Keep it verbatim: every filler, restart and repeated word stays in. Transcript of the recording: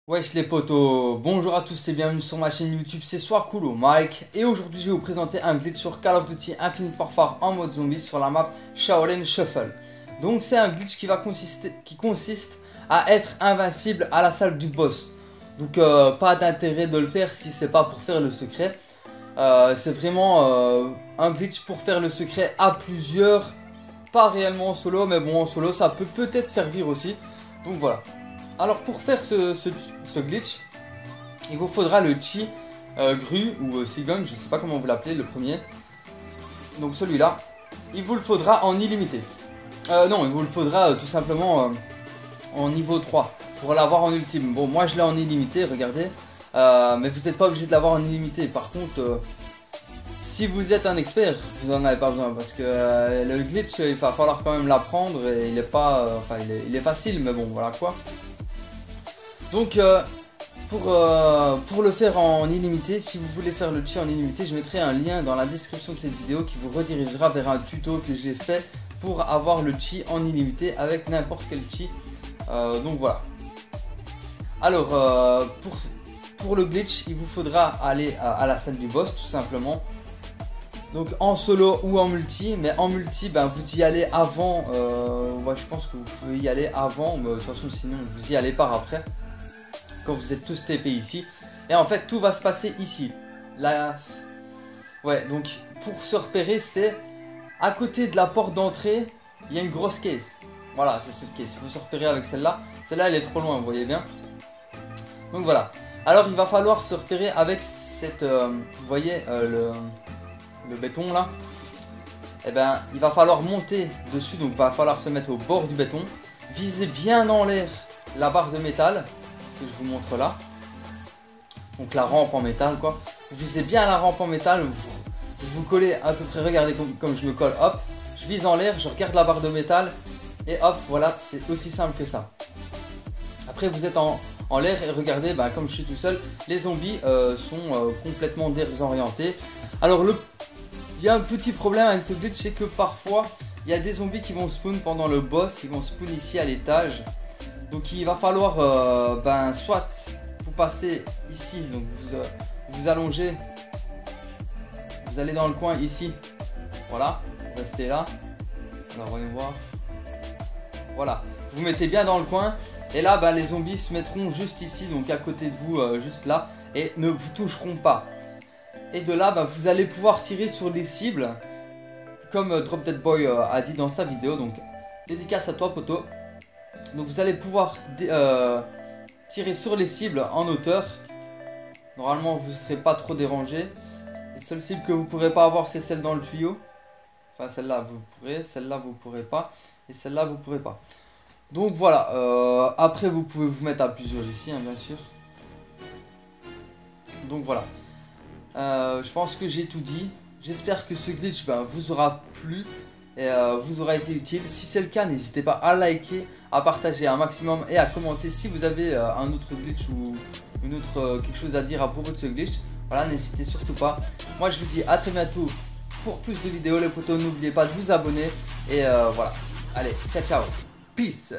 Wesh les potos, bonjour à tous et bienvenue sur ma chaîne YouTube, c'est Swakulo Mike. Et aujourd'hui je vais vous présenter un glitch sur Call of Duty Infinite Warfare en mode zombie sur la map Shaolin Shuffle. Donc c'est un glitch qui va consister, qui consiste à être invincible à la salle du boss. Donc euh, pas d'intérêt de le faire si c'est pas pour faire le secret. euh, C'est vraiment euh, un glitch pour faire le secret à plusieurs. Pas réellement en solo, mais bon en solo ça peut peut-être servir aussi. Donc voilà. Alors pour faire ce, ce, ce glitch, il vous faudra le chi euh, Gru ou euh, Sigon, je sais pas comment vous l'appelez, le premier. Donc celui-là, il vous le faudra en illimité. Euh, non, il vous le faudra euh, tout simplement euh, en niveau trois pour l'avoir en ultime. Bon, moi je l'ai en illimité, regardez. Euh, mais vous n'êtes pas obligé de l'avoir en illimité. Par contre, euh, si vous êtes un expert, vous en avez pas besoin parce que euh, le glitch, il va falloir quand même l'apprendre et il est pas, euh, enfin il est, il est facile, mais bon, voilà quoi. Donc euh, pour, euh, pour le faire en illimité, si vous voulez faire le chi en illimité, je mettrai un lien dans la description de cette vidéo qui vous redirigera vers un tuto que j'ai fait pour avoir le chi en illimité avec n'importe quel chi. Euh, donc voilà. Alors euh, pour, pour le glitch, il vous faudra aller à, à la salle du boss tout simplement. Donc en solo ou en multi, mais en multi ben, vous y allez avant, euh, ouais, je pense que vous pouvez y aller avant, mais de toute façon sinon vous y allez par après. Quand vous êtes tous T P ici. Et en fait tout va se passer ici. Là, ouais, donc pour se repérer, c'est à côté de la porte d'entrée, il y a une grosse caisse. Voilà, c'est cette caisse. Il faut se repérer avec celle-là. Celle-là elle est trop loin, vous voyez bien. Donc voilà. Alors il va falloir se repérer avec cette, euh, vous voyez euh, le, le béton là. Et ben il va falloir monter dessus, donc il va falloir se mettre au bord du béton. Viser bien en l'air la barre de métal que je vous montre là, donc la rampe en métal quoi. Vous visez bien la rampe en métal, vous vous, vous collez à peu près, regardez comme, comme je me colle, hop, je vise en l'air, je regarde la barre de métal et hop, voilà, c'est aussi simple que ça. Après vous êtes en, en l'air et regardez, bah, comme je suis tout seul, les zombies euh, sont euh, complètement désorientés. Alors le, il y a un petit problème avec ce glitch, c'est que parfois il y a des zombies qui vont spawn pendant le boss, ils vont spawn ici à l'étage. Donc il va falloir euh, ben, soit vous passez ici, donc vous, euh, vous allongez, vous allez dans le coin ici, voilà, vous restez là, alors voyons voir, voilà, vous mettez bien dans le coin, et là ben, les zombies se mettront juste ici, donc à côté de vous, euh, juste là, et ne vous toucheront pas. Et de là ben, vous allez pouvoir tirer sur les cibles, comme euh, Drop Dead Boy euh, a dit dans sa vidéo, donc dédicace à toi poto. Donc vous allez pouvoir euh, tirer sur les cibles en hauteur. Normalement vous ne serez pas trop dérangé. Les seules cibles que vous ne pourrez pas avoir, c'est celle dans le tuyau. Enfin celle-là vous pourrez, celle-là vous ne pourrez pas. Et celle-là vous ne pourrez pas. Donc voilà, euh, après vous pouvez vous mettre à plusieurs ici hein, bien sûr. Donc voilà, euh, je pense que j'ai tout dit. J'espère que ce glitch ben, vous aura plu et euh, vous aura été utile. Si c'est le cas, n'hésitez pas à liker, à partager un maximum et à commenter si vous avez euh, un autre glitch ou une autre euh, quelque chose à dire à propos de ce glitch. Voilà, n'hésitez surtout pas. Moi je vous dis à très bientôt pour plus de vidéos les potos. N'oubliez pas de vous abonner et euh, voilà. Allez, ciao ciao, peace.